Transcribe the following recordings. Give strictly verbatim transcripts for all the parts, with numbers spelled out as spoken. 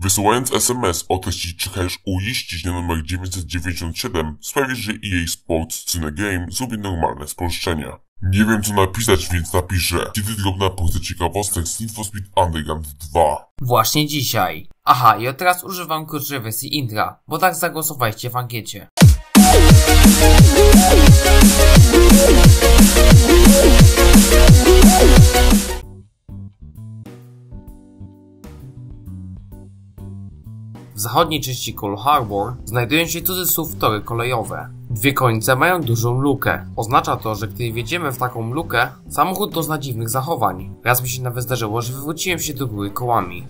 Wysyłając es em es o treści czekajesz uiścić na numer dziewięćset dziewięćdziesiąt siedem, sprawisz, że E A Sports Cinegame zrobi normalne spolszczenia. Nie wiem co napisać, więc napiszę. Kiedy drobna porcja ciekawostek z Need for Speed Underground dwa. Właśnie dzisiaj. Aha, i od teraz używam krótszej wersji intra, bo tak zagłosowaliście w ankiecie. W zachodniej części Coal Harbor znajdują się cudzysłów tory kolejowe. Dwie końce mają dużą lukę. Oznacza to, że gdy wjedziemy w taką lukę, samochód dozna dziwnych zachowań. Raz mi się nawet zdarzyło, że wywróciłem się do góry kołami.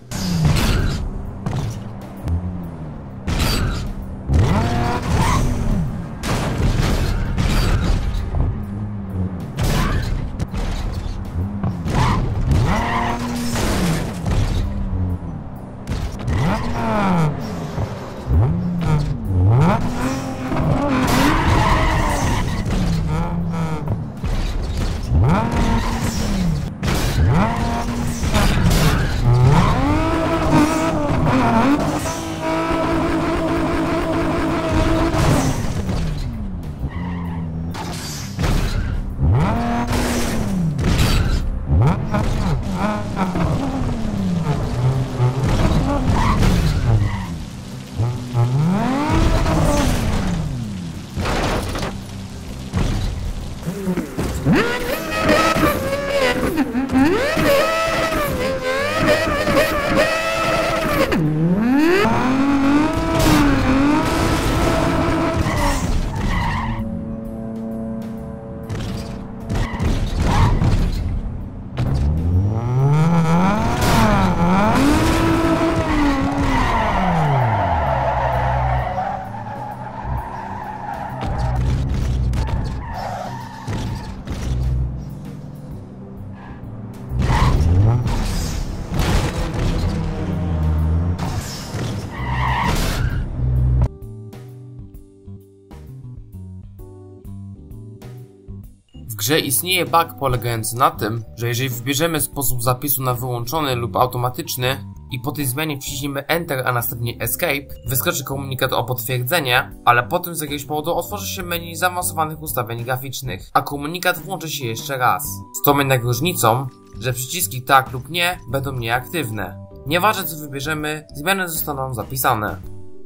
W grze istnieje bug polegający na tym, że jeżeli wybierzemy sposób zapisu na wyłączony lub automatyczny i po tej zmianie wciśniemy Enter, a następnie Escape, wyskoczy komunikat o potwierdzenie, ale potem z jakiegoś powodu otworzy się menu zaawansowanych ustawień graficznych, a komunikat włączy się jeszcze raz. Z tą jednak różnicą, że przyciski tak lub nie będą nieaktywne. Nieważne co wybierzemy, zmiany zostaną zapisane.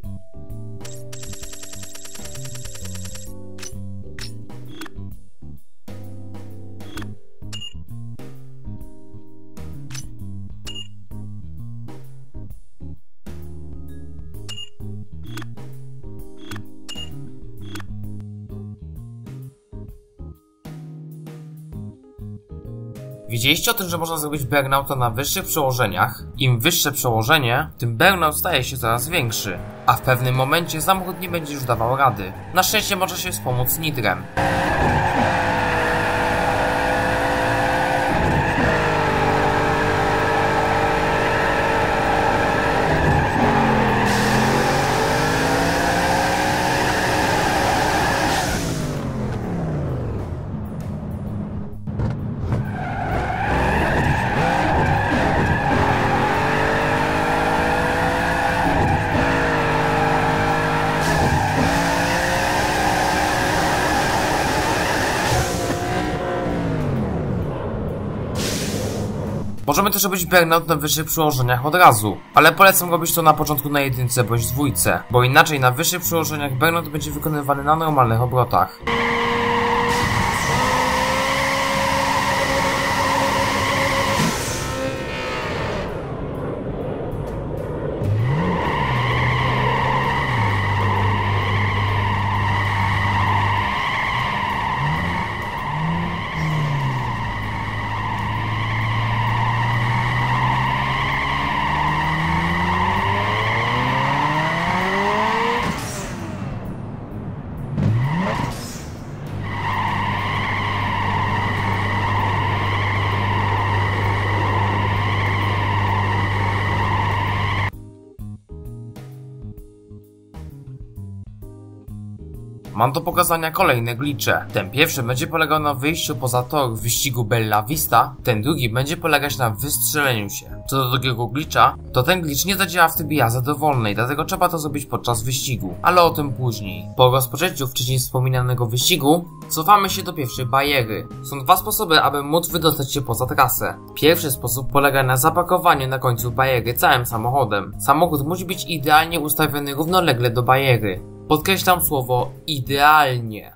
Wiedzieliście o tym, że można zrobić burnouta na wyższych przełożeniach? Im wyższe przełożenie, tym burnout staje się coraz większy, a w pewnym momencie samochód nie będzie już dawał rady. Na szczęście może się wspomóc nitrem. Możemy też robić burnout na wyższych przełożeniach od razu, ale polecam robić to na początku na jedynce bądź dwójce, bo inaczej na wyższych przełożeniach burnout będzie wykonywany na normalnych obrotach. Mam do pokazania kolejne glitche. Ten pierwszy będzie polegał na wyjściu poza tor w wyścigu Bella Vista, ten drugi będzie polegać na wystrzeleniu się. Co do drugiego glitcha, to ten glitch nie zadziała w trybie jazdy wolnej, dlatego trzeba to zrobić podczas wyścigu, ale o tym później. Po rozpoczęciu wcześniej wspominanego wyścigu, cofamy się do pierwszej bariery. Są dwa sposoby, aby móc wydostać się poza trasę. Pierwszy sposób polega na zaparkowaniu na końcu bariery całym samochodem. Samochód musi być idealnie ustawiony równolegle do bariery. Podkreślam słowo idealnie.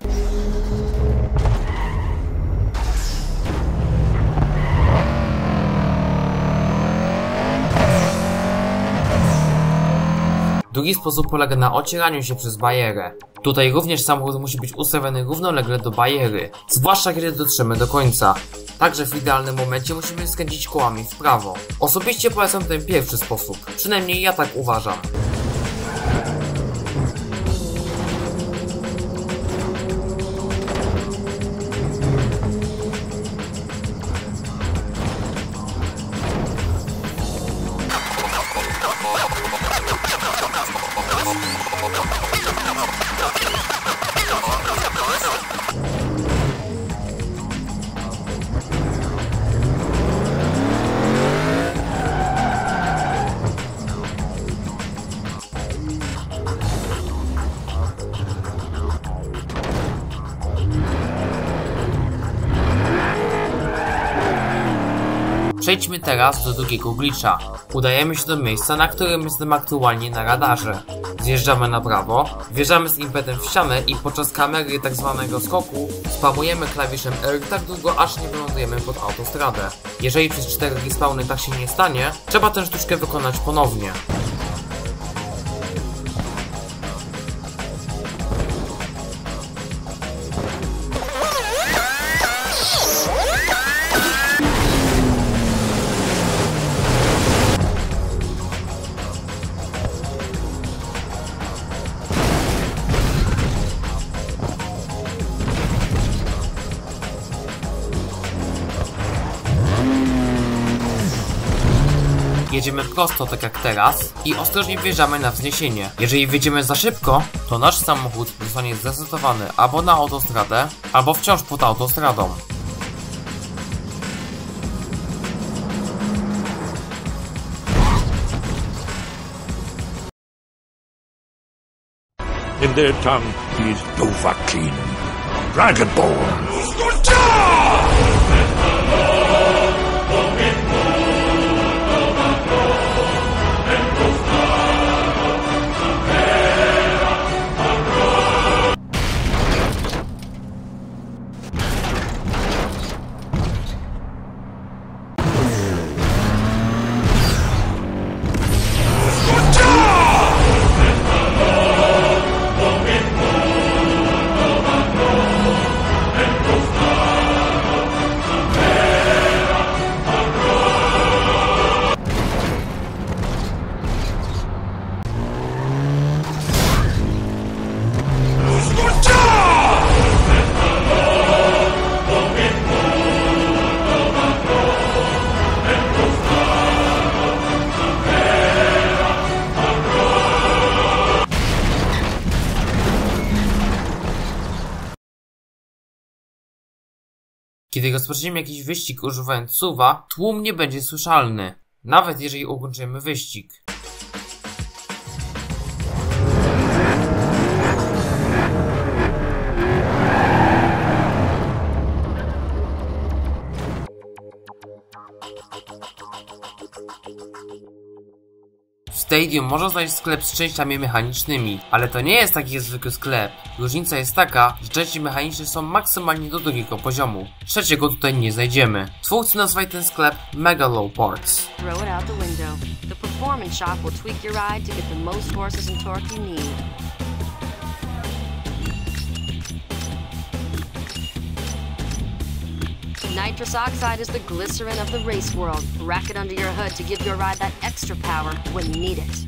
Drugi sposób polega na ocieraniu się przez barierę. Tutaj również samochód musi być ustawiony równolegle do bariery, zwłaszcza kiedy dotrzemy do końca. Także w idealnym momencie musimy skręcić kołami w prawo. Osobiście polecam ten pierwszy sposób, przynajmniej ja tak uważam. Przejdźmy teraz do drugiego glitcha. Udajemy się do miejsca, na którym jestem aktualnie na radarze. Zjeżdżamy na prawo, wjeżdżamy z impetem w ścianę i podczas kamery tak zwanego skoku spamujemy klawiszem R tak długo, aż nie wylądujemy pod autostradę. Jeżeli przez cztery respawny tak się nie stanie, trzeba tę sztuczkę wykonać ponownie. Jedziemy prosto, tak jak teraz, i ostrożnie wjeżdżamy na wzniesienie. Jeżeli wjedziemy za szybko, to nasz samochód zostanie zresetowany albo na autostradę, albo wciąż pod autostradą. In their tongue, he is Dovahkiin, Dragonborn. Kiedy rozpoczniemy jakiś wyścig używając suwa, tłum nie będzie słyszalny, nawet jeżeli ukończymy wyścig. W Stadium można znaleźć sklep z częściami mechanicznymi, ale to nie jest taki zwykły sklep. Różnica jest taka, że części mechaniczne są maksymalnie do drugiego poziomu. Trzeciego tutaj nie znajdziemy. Twórcy nazwali ten sklep Megalo Parts. Throw it out the window. The performance shop will tweak your ride to get the most horses and torque you need. Nitrous oxide is the glycerin of the race world. Rack it under your hood to give your ride that extra power when you need it.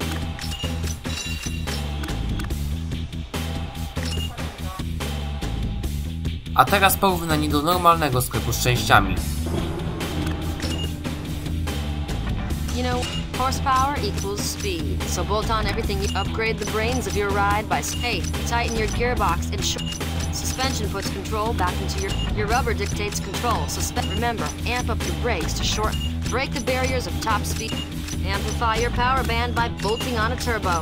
A teraz porównanie do normalnego sklepu z częściami. You know, Horsepower equals speed, so bolt on everything you upgrade the brains of your ride by hey, tighten your gearbox and sh suspension puts control back into your your rubber dictates control. So remember, amp up your brakes to short break the barriers of top speed. Amplify your power band by bolting on a turbo.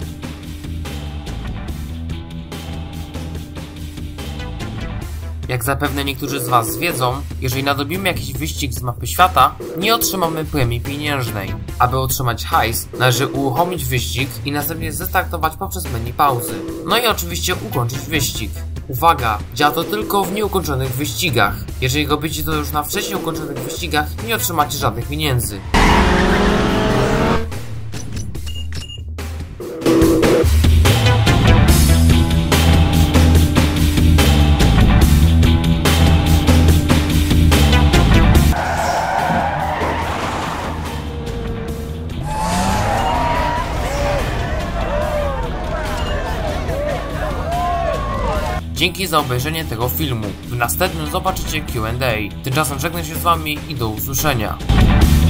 Jak zapewne niektórzy z Was wiedzą, jeżeli nadrobimy jakiś wyścig z mapy świata, nie otrzymamy premii pieniężnej. Aby otrzymać hajs, należy uruchomić wyścig i następnie zestartować poprzez menu pauzy. No i oczywiście ukończyć wyścig. Uwaga, działa to tylko w nieukończonych wyścigach. Jeżeli robicie to już na wcześniej ukończonych wyścigach, nie otrzymacie żadnych pieniędzy. Dzięki za obejrzenie tego filmu. W następnym zobaczycie Q and A. Tymczasem żegnam się z Wami i do usłyszenia.